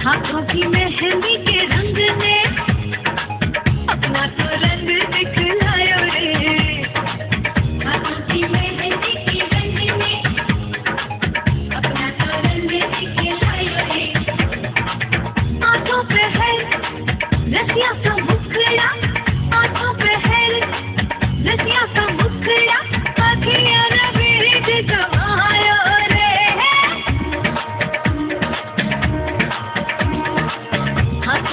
हाथों की मेहंदी के रंग ने अपना तो रंग दिखलायो रे। हाथों की मेहंदी के रंग ने अपना तो रंग दिखलायो रे। आंखों पे है रसिया सा मुखड़ा, आंखों पे है रसिया सा मुखड़ा, अखियां नबीद जमायो रे।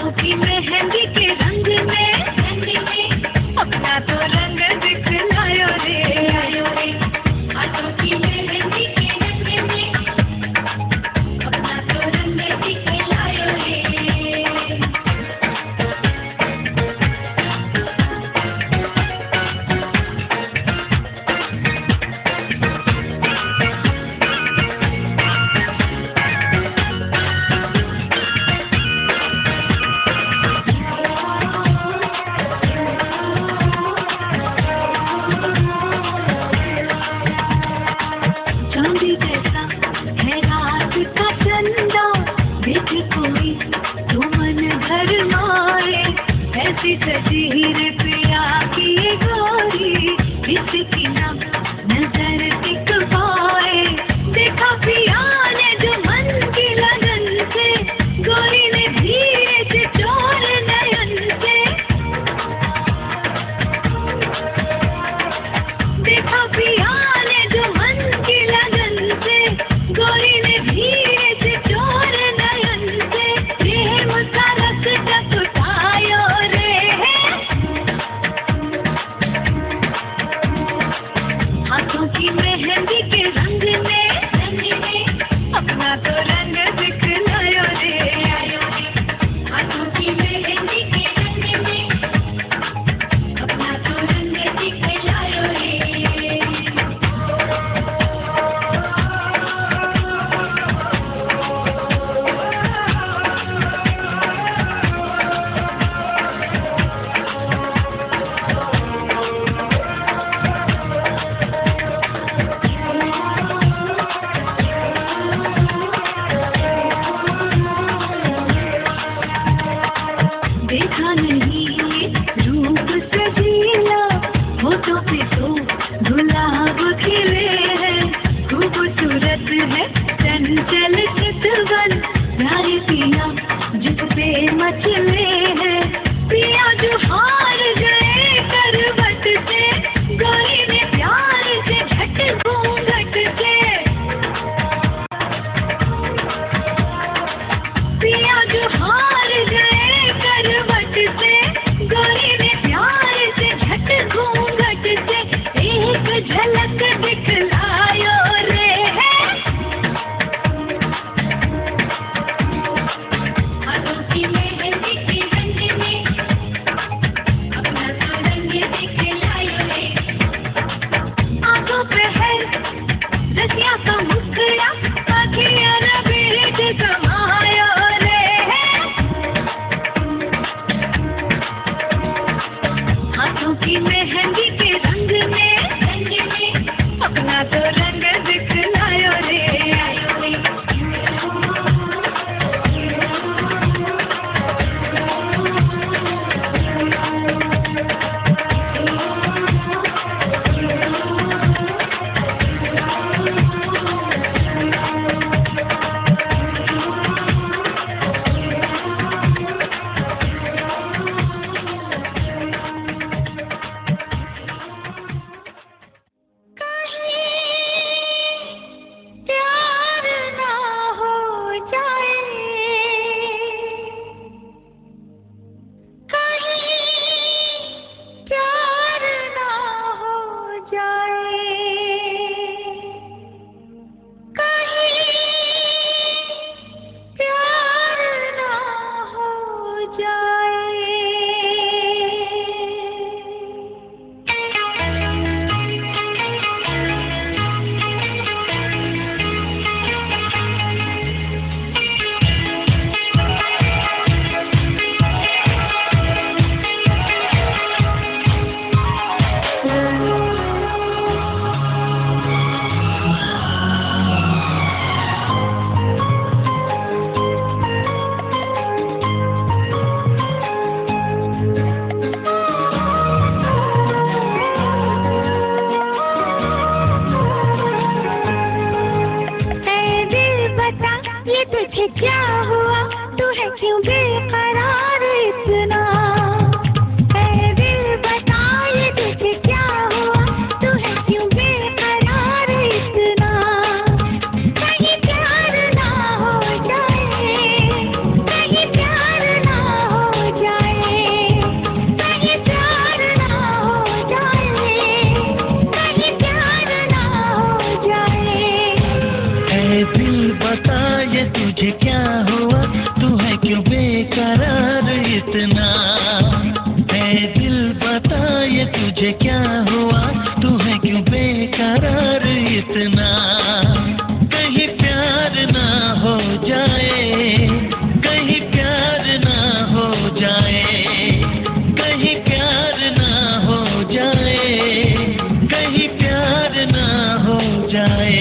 तुझे क्या हुआ, तू है क्यों बेकरार इतना? ऐ दिल बता ये तुझे क्या हुआ, तू है क्यों बेकरार इतना? कहीं प्यार ना हो जाए, कहीं प्यार ना हो जाए, कहीं प्यार ना हो जाए, कहीं प्यार ना हो जाए। ऐ दिल बता ये तुझे क्या हुआ, तू है क्यों बेकरार इतना? ऐ दिल बता ये तुझे क्या हुआ, तू है क्यों बेकरार इतना? कहीं प्यार ना हो जाए, कहीं प्यार ना हो जाए, कहीं प्यार ना हो जाए, कहीं प्यार ना हो जाए।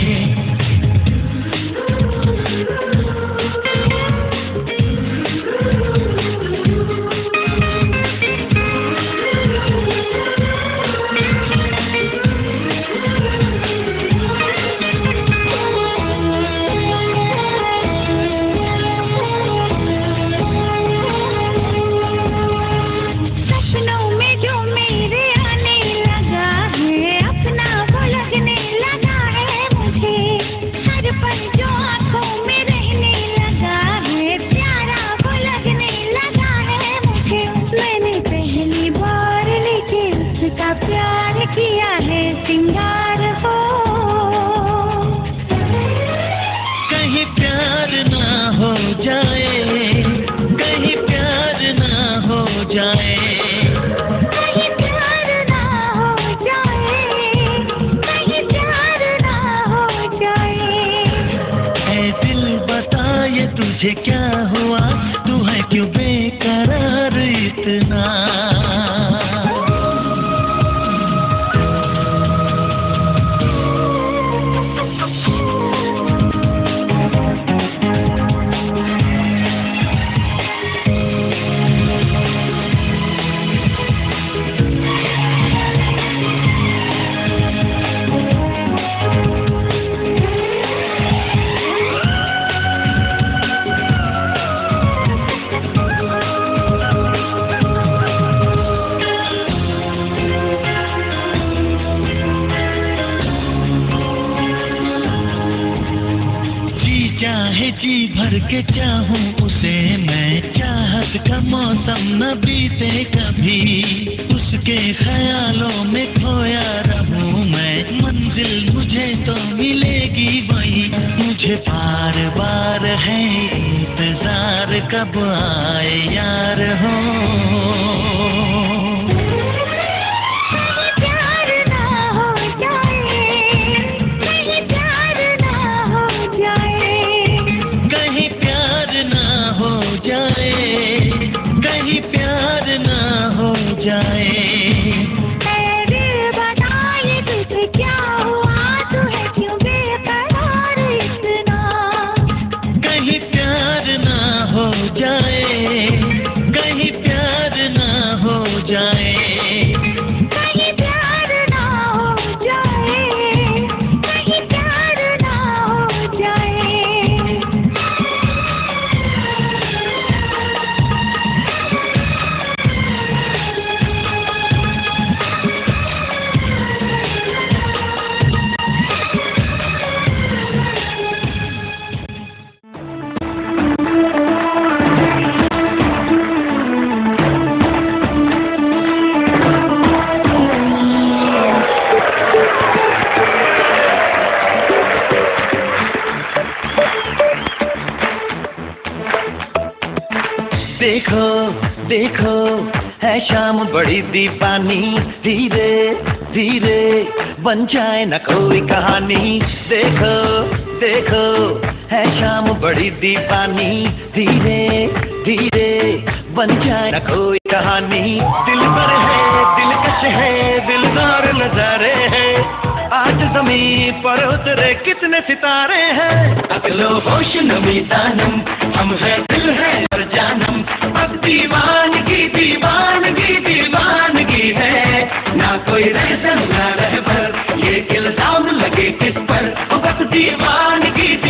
सपनों में जो मेरे आने लगा है, अपना वो लगने लगा है मुझे। हर पल जो आँखों में रहने लगा है, प्यारा वो लगने लगा है मुझे। मैंने पहली बार लेके उसका प्यार किया है सिंगार हो। कहीं प्यार ना हो जाए, कहीं प्यार ना हो जाए, कहीं प्यार ना हो जाए, कहीं प्यार ना हो जाए। ऐ दिल बता ये तुझे क्या हुआ, तू है क्यों बेकरार इतना? जी चाहे जी भर के चाहूं उसे मैं, चाहत का मौसम न बीते कभी, उसके ख्यालों में खोया रहूं मैं। मंजिल मुझे तो मिलेगी वही, मुझे बार बार है इंतजार कब आए यार हो। कहीं प्यार ना हो जाए, कहीं प्यार ना हो जाए, कहीं प्यार ना हो जाए, कहीं प्यार ना हो जाए। ऐ दिल बता ये तुझे क्या हुआ, तू है क्यों बेकरार इतना? कहीं प्यार ना हो जाए, कहीं प्यार ना हो जाए। कहीं प्यार ना हो जाए, कहीं प्यार ना हो जाए। देखो देखो है शाम बड़ी दीवानी, धीरे धीरे बन जाए न कोई कहानी। देखो देखो है शाम बड़ी दीवानी, धीरे धीरे बन जाए न कोई कहानी। दिल पर है दिलकश है दिलदार नजारे हैं, आज ज़मीं पर उतरे कितने सितारे हैं। अगलो होश नमी दानम, हम है दिल है और जानम। अब दीवानगी दीवानगी दीवानगी है, ना कोई रहसन ना रहबर, ये इल्जाम लगे किस पर। बस दीवानगी